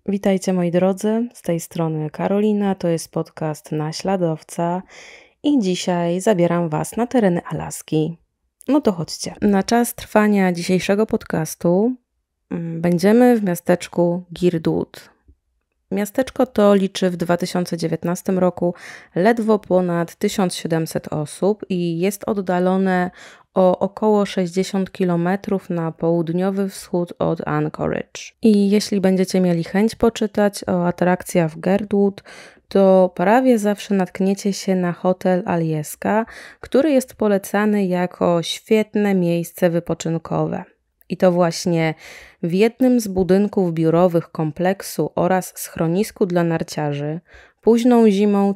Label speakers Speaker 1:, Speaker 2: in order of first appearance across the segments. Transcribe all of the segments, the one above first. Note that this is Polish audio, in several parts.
Speaker 1: Witajcie moi drodzy, z tej strony Karolina, to jest podcast Naśladowca i dzisiaj zabieram Was na tereny Alaski. No to chodźcie. Na czas trwania dzisiejszego podcastu będziemy w miasteczku Girdwood. Miasteczko to liczy w 2019 roku ledwo ponad 1700 osób i jest oddalone o około 60 km na południowy wschód od Anchorage. I jeśli będziecie mieli chęć poczytać o atrakcjach w Girdwood, to prawie zawsze natkniecie się na hotel Alyeska, który jest polecany jako świetne miejsce wypoczynkowe. I to właśnie w jednym z budynków biurowych kompleksu oraz schronisku dla narciarzy późną zimą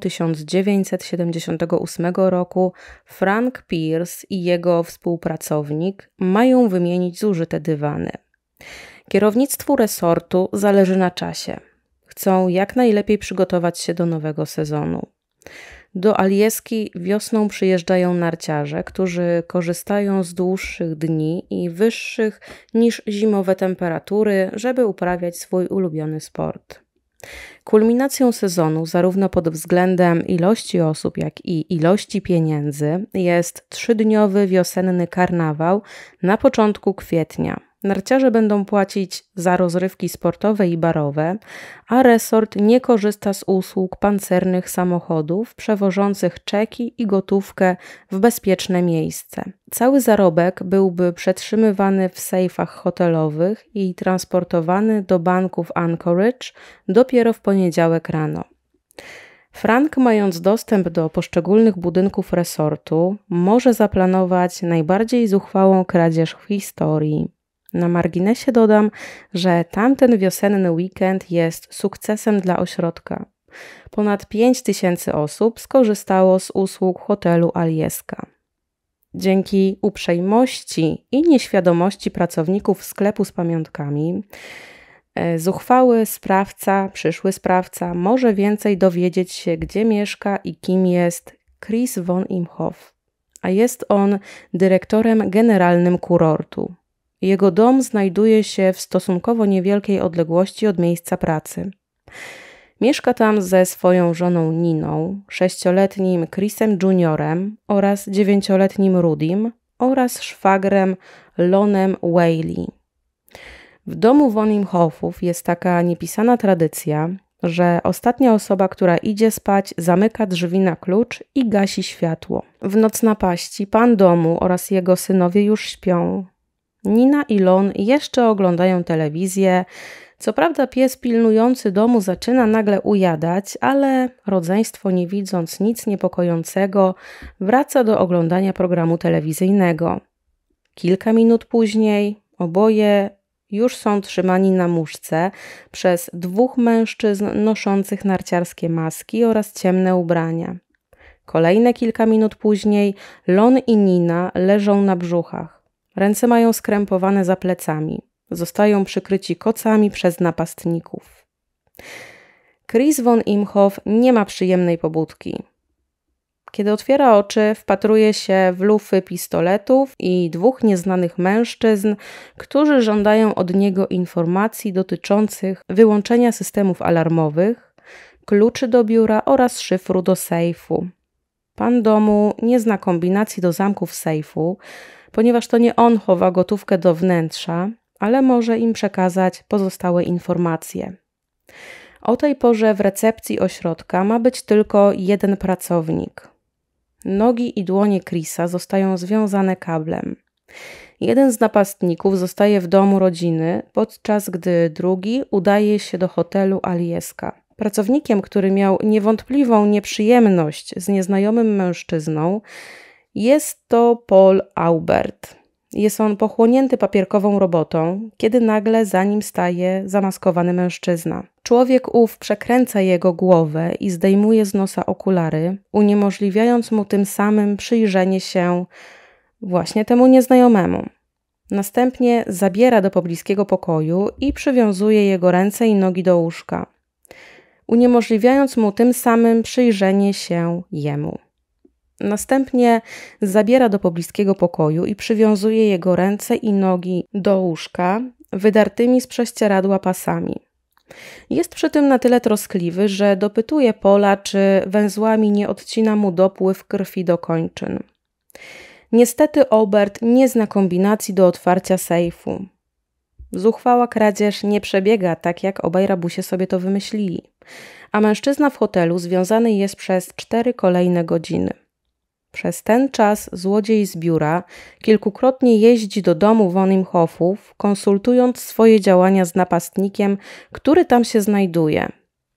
Speaker 1: 1978 roku Frank Pierce i jego współpracownik mają wymienić zużyte dywany. Kierownictwu resortu zależy na czasie. Chcą jak najlepiej przygotować się do nowego sezonu. Do Alyeski wiosną przyjeżdżają narciarze, którzy korzystają z dłuższych dni i wyższych niż zimowe temperatury, żeby uprawiać swój ulubiony sport. Kulminacją sezonu, zarówno pod względem ilości osób, jak i ilości pieniędzy, jest 3-dniowy wiosenny karnawał na początku kwietnia. Narciarze będą płacić za rozrywki sportowe i barowe, a resort nie korzysta z usług pancernych samochodów przewożących czeki i gotówkę w bezpieczne miejsce. Cały zarobek byłby przetrzymywany w sejfach hotelowych i transportowany do banków Anchorage dopiero w poniedziałek rano. Frank, mając dostęp do poszczególnych budynków resortu, może zaplanować najbardziej zuchwałą kradzież w historii. Na marginesie dodam, że tamten wiosenny weekend jest sukcesem dla ośrodka. Ponad 5000 osób skorzystało z usług hotelu Alyeska. Dzięki uprzejmości i nieświadomości pracowników sklepu z pamiątkami, zuchwały przyszły sprawca może więcej dowiedzieć się, gdzie mieszka i kim jest Chris von Imhoff, a jest on dyrektorem generalnym kurortu. Jego dom znajduje się w stosunkowo niewielkiej odległości od miejsca pracy. Mieszka tam ze swoją żoną Niną, 6-letnim Chrisem Juniorem oraz 9-letnim Rudym oraz szwagrem Lonem Whaley. W domu von Imhoffów jest taka niepisana tradycja, że ostatnia osoba, która idzie spać, zamyka drzwi na klucz i gasi światło. W noc napaści pan domu oraz jego synowie już śpią. Nina i Lon jeszcze oglądają telewizję. Co prawda pies pilnujący domu zaczyna nagle ujadać, ale rodzeństwo, nie widząc nic niepokojącego, wraca do oglądania programu telewizyjnego. Kilka minut później oboje już są trzymani na muszce przez 2 mężczyzn noszących narciarskie maski oraz ciemne ubrania. Kolejne kilka minut później Lon i Nina leżą na brzuchach. Ręce mają skrępowane za plecami. Zostają przykryci kocami przez napastników. Chris von Imhoff nie ma przyjemnej pobudki. Kiedy otwiera oczy, wpatruje się w lufy pistoletów i 2 nieznanych mężczyzn, którzy żądają od niego informacji dotyczących wyłączenia systemów alarmowych, kluczy do biura oraz szyfru do sejfu. Pan domu nie zna kombinacji do zamków sejfu, ponieważ to nie on chowa gotówkę do wnętrza, ale może im przekazać pozostałe informacje. O tej porze w recepcji ośrodka ma być tylko 1 pracownik. Nogi i dłonie Chrisa zostają związane kablem. Jeden z napastników zostaje w domu rodziny, podczas gdy drugi udaje się do hotelu Alyeska. Pracownikiem, który miał niewątpliwą nieprzyjemność z nieznajomym mężczyzną, jest to Paul Aubert. Jest on pochłonięty papierkową robotą, kiedy nagle za nim staje zamaskowany mężczyzna. Człowiek ów przekręca jego głowę i zdejmuje z nosa okulary, uniemożliwiając mu tym samym przyjrzenie się właśnie temu nieznajomemu. Następnie zabiera do pobliskiego pokoju i przywiązuje jego ręce i nogi do łóżka, uniemożliwiając mu tym samym przyjrzenie się jemu. Następnie zabiera do pobliskiego pokoju i przywiązuje jego ręce i nogi do łóżka wydartymi z prześcieradła pasami. Jest przy tym na tyle troskliwy, że dopytuje Paula, czy węzłami nie odcina mu dopływ krwi do kończyn. Niestety Obert nie zna kombinacji do otwarcia sejfu. Zuchwała kradzież nie przebiega tak, jak obaj rabusie sobie to wymyślili, a mężczyzna w hotelu związany jest przez 4 kolejne godziny. Przez ten czas złodziej z biura kilkukrotnie jeździ do domu von Imhoffów, konsultując swoje działania z napastnikiem, który tam się znajduje.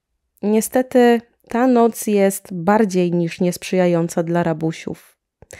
Speaker 1: Niestety ta noc jest bardziej niż niesprzyjająca dla rabusiów.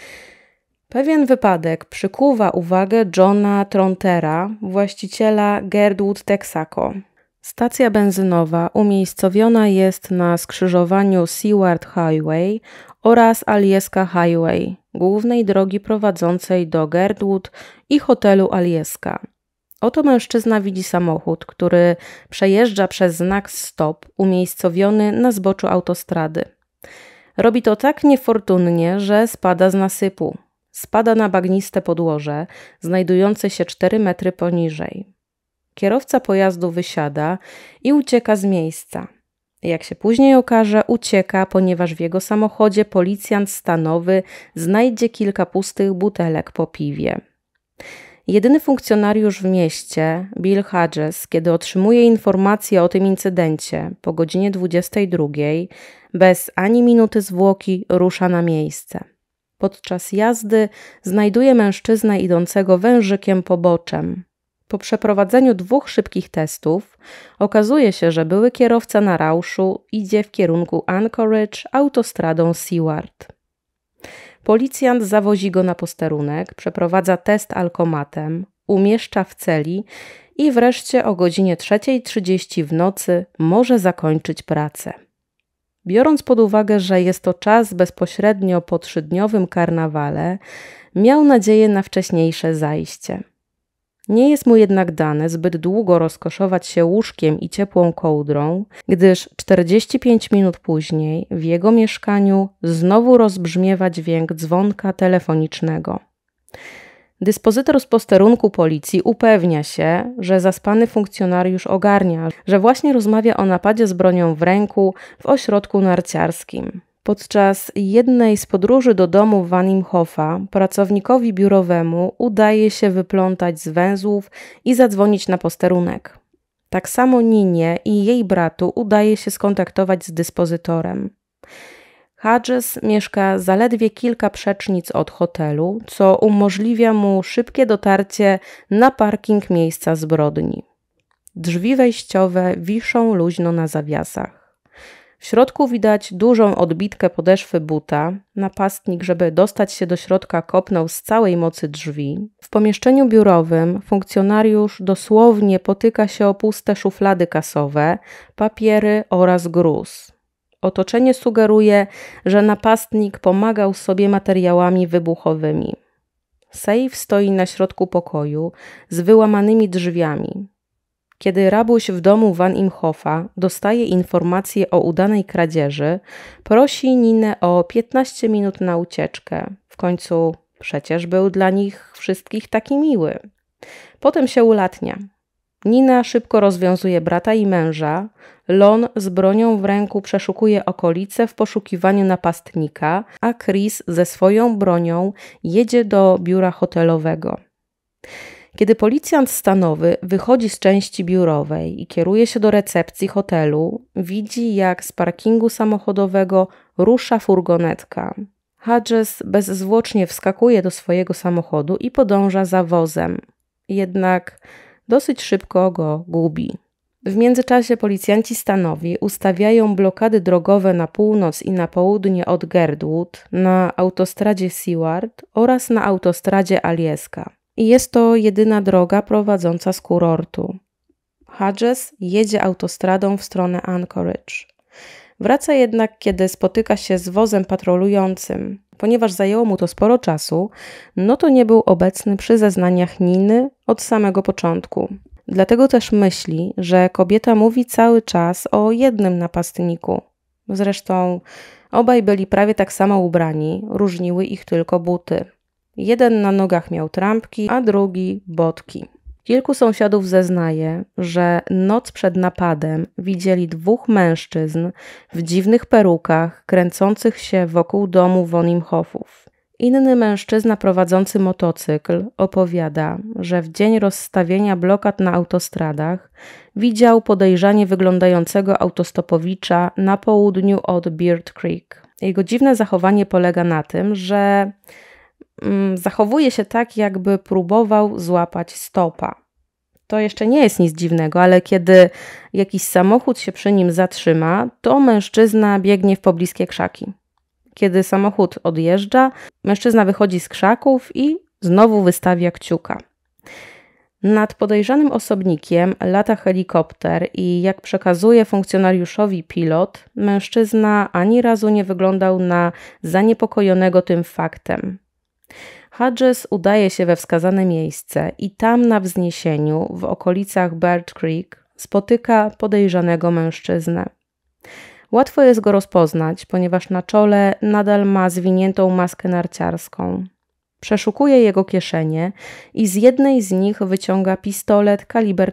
Speaker 1: Pewien wypadek przykuwa uwagę Johna Trontera, właściciela Girdwood Texaco. Stacja benzynowa umiejscowiona jest na skrzyżowaniu Seward Highway oraz Alyeska Highway, głównej drogi prowadzącej do Girdwood i hotelu Alyeska. Oto mężczyzna widzi samochód, który przejeżdża przez znak stop umiejscowiony na zboczu autostrady. Robi to tak niefortunnie, że spada z nasypu. Spada na bagniste podłoże, znajdujące się 4 metry poniżej. Kierowca pojazdu wysiada i ucieka z miejsca. Jak się później okaże, ucieka, ponieważ w jego samochodzie policjant stanowy znajdzie kilka pustych butelek po piwie. Jedyny funkcjonariusz w mieście, Bill Hodges, kiedy otrzymuje informację o tym incydencie po godzinie 22, bez ani minuty zwłoki rusza na miejsce. Podczas jazdy znajduje mężczyznę idącego wężykiem poboczem. Po przeprowadzeniu 2 szybkich testów okazuje się, że były kierowca na rauszu idzie w kierunku Anchorage autostradą Seward. Policjant zawozi go na posterunek, przeprowadza test alkomatem, umieszcza w celi i wreszcie o godzinie 3:30 w nocy może zakończyć pracę. Biorąc pod uwagę, że jest to czas bezpośrednio po 3-dniowym karnawale, miał nadzieję na wcześniejsze zajście. Nie jest mu jednak dane zbyt długo rozkoszować się łóżkiem i ciepłą kołdrą, gdyż 45 minut później w jego mieszkaniu znowu rozbrzmiewa dźwięk dzwonka telefonicznego. Dyspozytor z posterunku policji upewnia się, że zaspany funkcjonariusz ogarnia, że właśnie rozmawia o napadzie z bronią w ręku w ośrodku narciarskim. Podczas jednej z podróży do domu von Imhoffa pracownikowi biurowemu udaje się wyplątać z węzłów i zadzwonić na posterunek. Tak samo Ninie i jej bratu udaje się skontaktować z dyspozytorem. Hodges mieszka zaledwie kilka przecznic od hotelu, co umożliwia mu szybkie dotarcie na parking miejsca zbrodni. Drzwi wejściowe wiszą luźno na zawiasach. W środku widać dużą odbitkę podeszwy buta. Napastnik, żeby dostać się do środka, kopnął z całej mocy drzwi. W pomieszczeniu biurowym funkcjonariusz dosłownie potyka się o puste szuflady kasowe, papiery oraz gruz. Otoczenie sugeruje, że napastnik pomagał sobie materiałami wybuchowymi. Sejf stoi na środku pokoju z wyłamanymi drzwiami. Kiedy rabuś w domu von Imhoffa dostaje informację o udanej kradzieży, prosi Ninę o 15 minut na ucieczkę. W końcu przecież był dla nich wszystkich taki miły. Potem się ulatnia. Nina szybko rozwiązuje brata i męża. Lon z bronią w ręku przeszukuje okolice w poszukiwaniu napastnika, a Chris ze swoją bronią jedzie do biura hotelowego. Kiedy policjant stanowy wychodzi z części biurowej i kieruje się do recepcji hotelu, widzi, jak z parkingu samochodowego rusza furgonetka. Hodges bezzwłocznie wskakuje do swojego samochodu i podąża za wozem. Jednak dosyć szybko go gubi. W międzyczasie policjanci stanowi ustawiają blokady drogowe na północ i na południe od Girdwood, na autostradzie Seward oraz na autostradzie Alyeska. I jest to jedyna droga prowadząca z kurortu. Hodges jedzie autostradą w stronę Anchorage. Wraca jednak, kiedy spotyka się z wozem patrolującym. Ponieważ zajęło mu to sporo czasu, no to nie był obecny przy zeznaniach Niny od samego początku. Dlatego też myśli, że kobieta mówi cały czas o jednym napastniku. Zresztą obaj byli prawie tak samo ubrani, różniły ich tylko buty. Jeden na nogach miał trampki, a drugi botki. Kilku sąsiadów zeznaje, że noc przed napadem widzieli 2 mężczyzn w dziwnych perukach kręcących się wokół domu von Imhoffów. Inny mężczyzna prowadzący motocykl opowiada, że w dzień rozstawienia blokad na autostradach widział podejrzanie wyglądającego autostopowicza na południu od Beard Creek. Jego dziwne zachowanie polega na tym, że zachowuje się tak, jakby próbował złapać stopa. To jeszcze nie jest nic dziwnego, ale kiedy jakiś samochód się przy nim zatrzyma, to mężczyzna biegnie w pobliskie krzaki. Kiedy samochód odjeżdża, mężczyzna wychodzi z krzaków i znowu wystawia kciuka. Nad podejrzanym osobnikiem lata helikopter i jak przekazuje funkcjonariuszowi pilot, mężczyzna ani razu nie wyglądał na zaniepokojonego tym faktem. Hodges udaje się we wskazane miejsce i tam na wzniesieniu w okolicach Beard Creek spotyka podejrzanego mężczyznę. Łatwo jest go rozpoznać, ponieważ na czole nadal ma zwiniętą maskę narciarską. Przeszukuje jego kieszenie i z jednej z nich wyciąga pistolet kaliber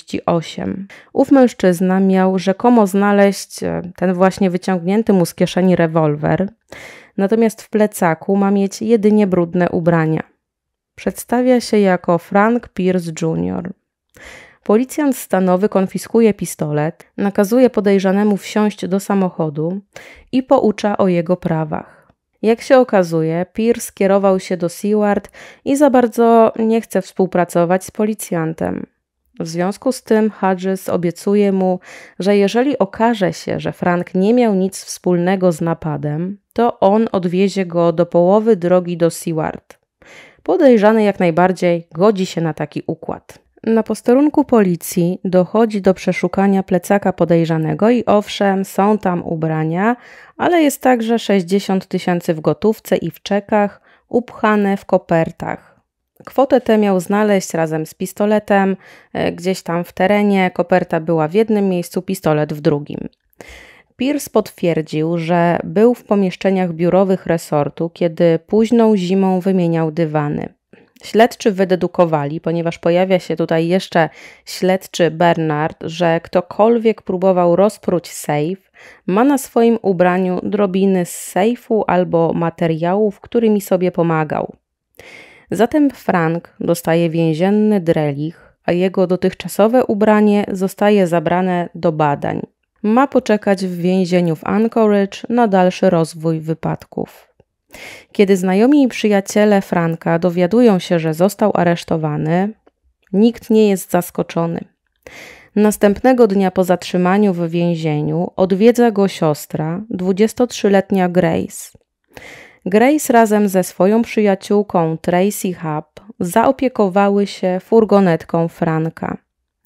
Speaker 1: 38. Ów mężczyzna miał rzekomo znaleźć ten właśnie wyciągnięty mu z kieszeni rewolwer, natomiast w plecaku ma mieć jedynie brudne ubrania. Przedstawia się jako Frank Pierce Jr. Policjant stanowy konfiskuje pistolet, nakazuje podejrzanemu wsiąść do samochodu i poucza o jego prawach. Jak się okazuje, Pierce kierował się do Seward i za bardzo nie chce współpracować z policjantem. W związku z tym Hodges obiecuje mu, że jeżeli okaże się, że Frank nie miał nic wspólnego z napadem, to on odwiezie go do połowy drogi do Seward. Podejrzany jak najbardziej godzi się na taki układ. Na posterunku policji dochodzi do przeszukania plecaka podejrzanego i owszem, są tam ubrania, ale jest także 60 000 w gotówce i w czekach, upchane w kopertach. Kwotę tę miał znaleźć razem z pistoletem gdzieś tam w terenie. Koperta była w jednym miejscu, pistolet w drugim. Pierce potwierdził, że był w pomieszczeniach biurowych resortu, kiedy późną zimą wymieniał dywany. Śledczy wydedukowali, ponieważ pojawia się tutaj jeszcze śledczy Bernard, że ktokolwiek próbował rozpróć sejf, ma na swoim ubraniu drobiny z sejfu albo materiałów, którymi sobie pomagał. Zatem Frank dostaje więzienny drelich, a jego dotychczasowe ubranie zostaje zabrane do badań. Ma poczekać w więzieniu w Anchorage na dalszy rozwój wypadków. Kiedy znajomi i przyjaciele Franka dowiadują się, że został aresztowany, nikt nie jest zaskoczony. Następnego dnia po zatrzymaniu w więzieniu odwiedza go siostra, 23-letnia Grace. Grace razem ze swoją przyjaciółką Tracy Hubb zaopiekowały się furgonetką Franka.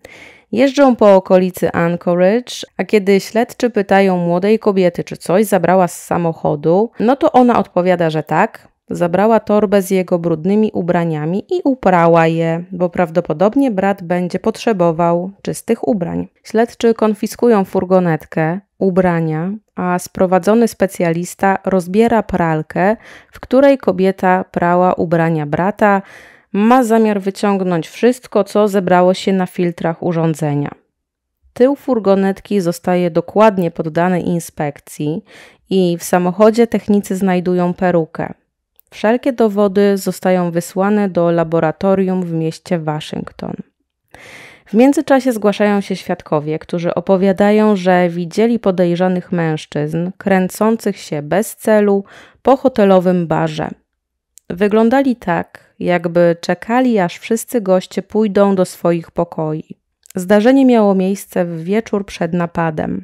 Speaker 1: Jeżdżą po okolicy Anchorage, a kiedy śledczy pytają młodej kobiety, czy coś zabrała z samochodu, no to ona odpowiada, że tak. Zabrała torbę z jego brudnymi ubraniami i uprała je, bo prawdopodobnie brat będzie potrzebował czystych ubrań. Śledczy konfiskują furgonetkę, ubrania, a sprowadzony specjalista rozbiera pralkę, w której kobieta prała ubrania brata. Ma zamiar wyciągnąć wszystko, co zebrało się na filtrach urządzenia. Tył furgonetki zostaje dokładnie poddany inspekcji i w samochodzie technicy znajdują perukę. Wszelkie dowody zostają wysłane do laboratorium w mieście Waszyngton. W międzyczasie zgłaszają się świadkowie, którzy opowiadają, że widzieli podejrzanych mężczyzn kręcących się bez celu po hotelowym barze. Wyglądali tak, jakby czekali, aż wszyscy goście pójdą do swoich pokoi. Zdarzenie miało miejsce w wieczór przed napadem.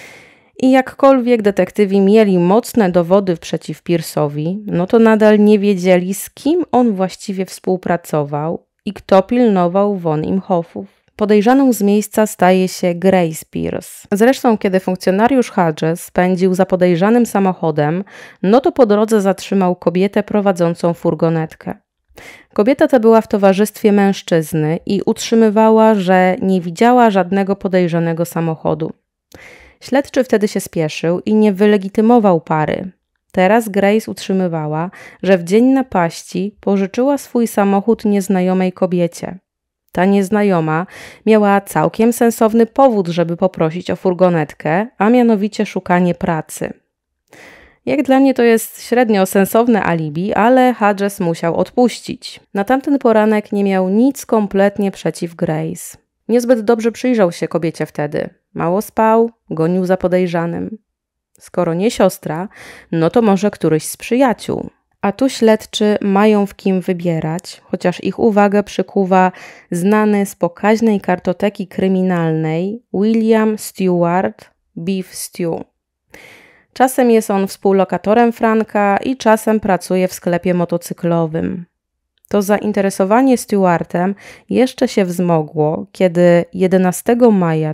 Speaker 1: I jakkolwiek detektywi mieli mocne dowody przeciw Pierce'owi, no to nadal nie wiedzieli, z kim on właściwie współpracował i kto pilnował von Imhoffów. Podejrzaną z miejsca staje się Grace Pierce. Zresztą, kiedy funkcjonariusz Hodges pędził za podejrzanym samochodem, no to po drodze zatrzymał kobietę prowadzącą furgonetkę. Kobieta ta była w towarzystwie mężczyzny i utrzymywała, że nie widziała żadnego podejrzanego samochodu. Śledczy wtedy się spieszył i nie wylegitymował pary. Teraz Grace utrzymywała, że w dzień napaści pożyczyła swój samochód nieznajomej kobiecie. Ta nieznajoma miała całkiem sensowny powód, żeby poprosić o furgonetkę, a mianowicie szukanie pracy. Jak dla mnie to jest średnio sensowne alibi, ale Hodges musiał odpuścić. Na tamten poranek nie miał nic kompletnie przeciw Grace. Niezbyt dobrze przyjrzał się kobiecie wtedy. Mało spał, gonił za podejrzanym. Skoro nie siostra, no to może któryś z przyjaciół. A tu śledczy mają w kim wybierać, chociaż ich uwagę przykuwa znany z pokaźnej kartoteki kryminalnej William Stewart Beef Stew. Czasem jest on współlokatorem Franka i czasem pracuje w sklepie motocyklowym. To zainteresowanie Stewartem jeszcze się wzmogło, kiedy 11 maja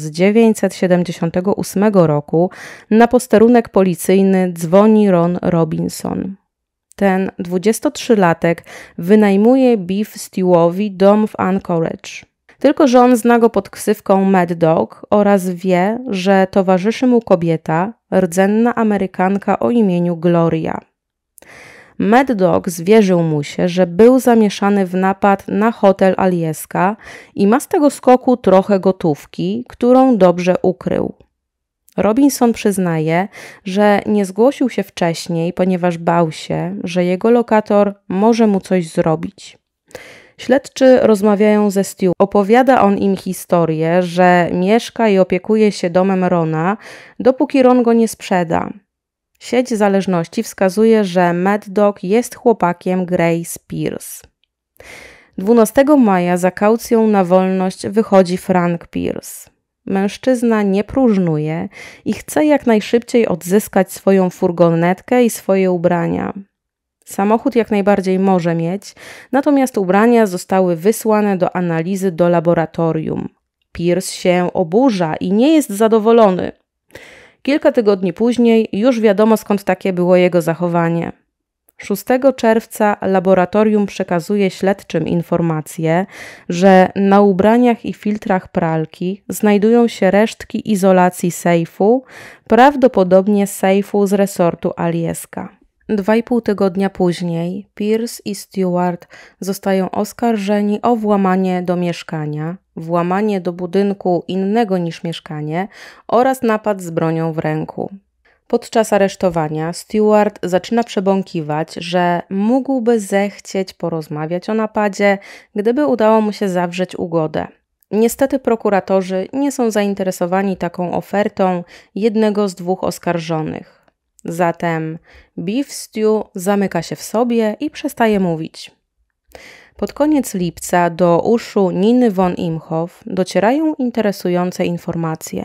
Speaker 1: 1978 roku na posterunek policyjny dzwoni Ron Robinson. Ten 23-latek wynajmuje Beef Stewowi dom w Anchorage. Tylko że on zna go pod ksywką Mad Dog oraz wie, że towarzyszy mu kobieta, rdzenna Amerykanka o imieniu Gloria. Mad Dog zwierzył mu się, że był zamieszany w napad na hotel Alyeska i ma z tego skoku trochę gotówki, którą dobrze ukrył. Robinson przyznaje, że nie zgłosił się wcześniej, ponieważ bał się, że jego lokator może mu coś zrobić. Śledczy rozmawiają ze Stu. Opowiada on im historię, że mieszka i opiekuje się domem Rona, dopóki Ron go nie sprzeda. Sieć zależności wskazuje, że Mad Dog jest chłopakiem Grace Pierce. 12 maja za kaucją na wolność wychodzi Frank Pierce. Mężczyzna nie próżnuje i chce jak najszybciej odzyskać swoją furgonetkę i swoje ubrania. Samochód jak najbardziej może mieć, natomiast ubrania zostały wysłane do analizy do laboratorium. Pierce się oburza i nie jest zadowolony. Kilka tygodni później już wiadomo, skąd takie było jego zachowanie. 6 czerwca laboratorium przekazuje śledczym informację, że na ubraniach i filtrach pralki znajdują się resztki izolacji sejfu, prawdopodobnie sejfu z resortu Alyeska. 2,5 tygodnia później Pierce i Stewart zostają oskarżeni o włamanie do mieszkania, włamanie do budynku innego niż mieszkanie oraz napad z bronią w ręku. Podczas aresztowania Stewart zaczyna przebąkiwać, że mógłby zechcieć porozmawiać o napadzie, gdyby udało mu się zawrzeć ugodę. Niestety prokuratorzy nie są zainteresowani taką ofertą jednego z 2 oskarżonych. Zatem Beef Stew zamyka się w sobie i przestaje mówić. Pod koniec lipca do uszu Niny von Imhoff docierają interesujące informacje.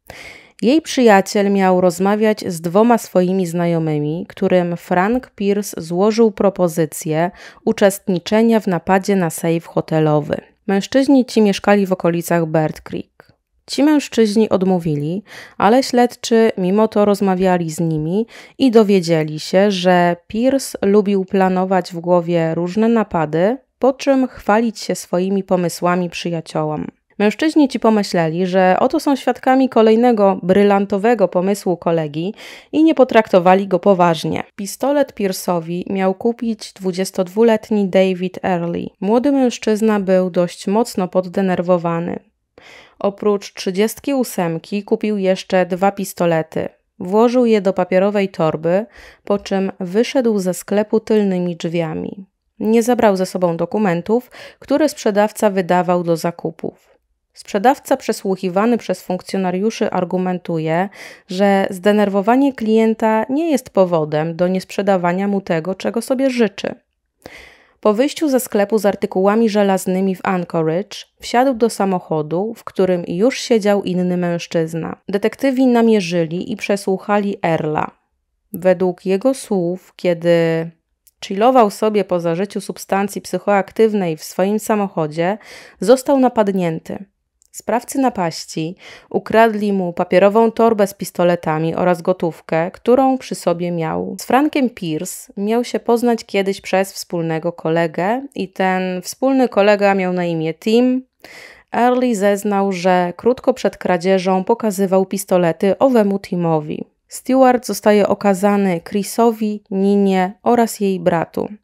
Speaker 1: Jej przyjaciel miał rozmawiać z 2 swoimi znajomymi, którym Frank Pierce złożył propozycję uczestniczenia w napadzie na sejf hotelowy. Mężczyźni ci mieszkali w okolicach Bird Creek. Ci mężczyźni odmówili, ale śledczy mimo to rozmawiali z nimi i dowiedzieli się, że Pierce lubił planować w głowie różne napady, po czym chwalić się swoimi pomysłami przyjaciołom. Mężczyźni ci pomyśleli, że oto są świadkami kolejnego brylantowego pomysłu kolegi i nie potraktowali go poważnie. Pistolet Pierce'owi miał kupić 22-letni David Early. Młody mężczyzna był dość mocno poddenerwowany. Oprócz 38 kupił jeszcze 2 pistolety. Włożył je do papierowej torby, po czym wyszedł ze sklepu tylnymi drzwiami. Nie zabrał ze sobą dokumentów, które sprzedawca wydawał do zakupów. Sprzedawca przesłuchiwany przez funkcjonariuszy argumentuje, że zdenerwowanie klienta nie jest powodem do niesprzedawania mu tego, czego sobie życzy. Po wyjściu ze sklepu z artykułami żelaznymi w Anchorage wsiadł do samochodu, w którym już siedział inny mężczyzna. Detektywi namierzyli i przesłuchali Earla. Według jego słów, kiedy chillował sobie po zażyciu substancji psychoaktywnej w swoim samochodzie, został napadnięty. Sprawcy napaści ukradli mu papierową torbę z pistoletami oraz gotówkę, którą przy sobie miał. Z Frankiem Pierce miał się poznać kiedyś przez wspólnego kolegę i ten wspólny kolega miał na imię Tim. Early zeznał, że krótko przed kradzieżą pokazywał pistolety owemu Timowi. Stewart zostaje okazany Chrisowi, Ninie oraz jej bratu.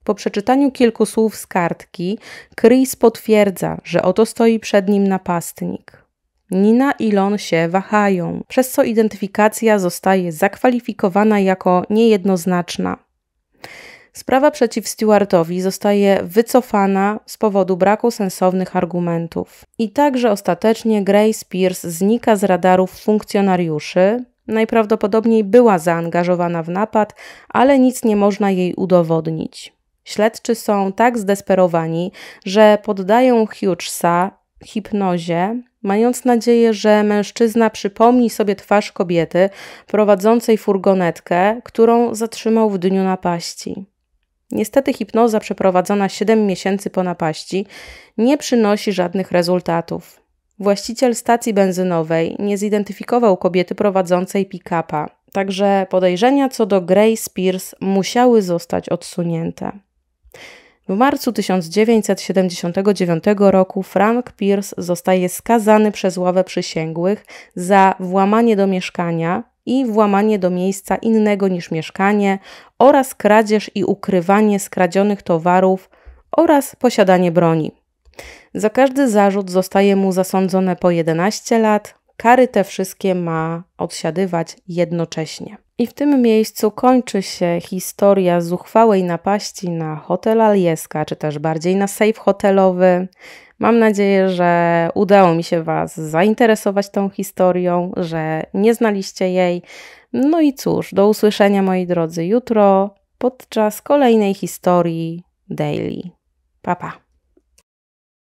Speaker 1: Po przeczytaniu kilku słów z kartki, Chris potwierdza, że oto stoi przed nim napastnik. Nina i Lon się wahają, przez co identyfikacja zostaje zakwalifikowana jako niejednoznaczna. Sprawa przeciw Stewartowi zostaje wycofana z powodu braku sensownych argumentów. I także ostatecznie Grace Pierce znika z radarów funkcjonariuszy. Najprawdopodobniej była zaangażowana w napad, ale nic nie można jej udowodnić. Śledczy są tak zdesperowani, że poddają Hughesa hipnozie, mając nadzieję, że mężczyzna przypomni sobie twarz kobiety prowadzącej furgonetkę, którą zatrzymał w dniu napaści. Niestety hipnoza przeprowadzona 7 miesięcy po napaści nie przynosi żadnych rezultatów. Właściciel stacji benzynowej nie zidentyfikował kobiety prowadzącej pick-upa, także podejrzenia co do Grace Pierce musiały zostać odsunięte. W marcu 1979 roku Frank Pierce zostaje skazany przez ławę przysięgłych za włamanie do mieszkania i włamanie do miejsca innego niż mieszkanie oraz kradzież i ukrywanie skradzionych towarów oraz posiadanie broni. Za każdy zarzut zostaje mu zasądzone po 11 lat, kary te wszystkie ma odsiadywać jednocześnie. I w tym miejscu kończy się historia zuchwałej napaści na hotel Alyeska, czy też bardziej na safe hotelowy. Mam nadzieję, że udało mi się Was zainteresować tą historią, że nie znaliście jej. No i cóż, do usłyszenia moi drodzy jutro podczas kolejnej historii Daily. Pa, pa.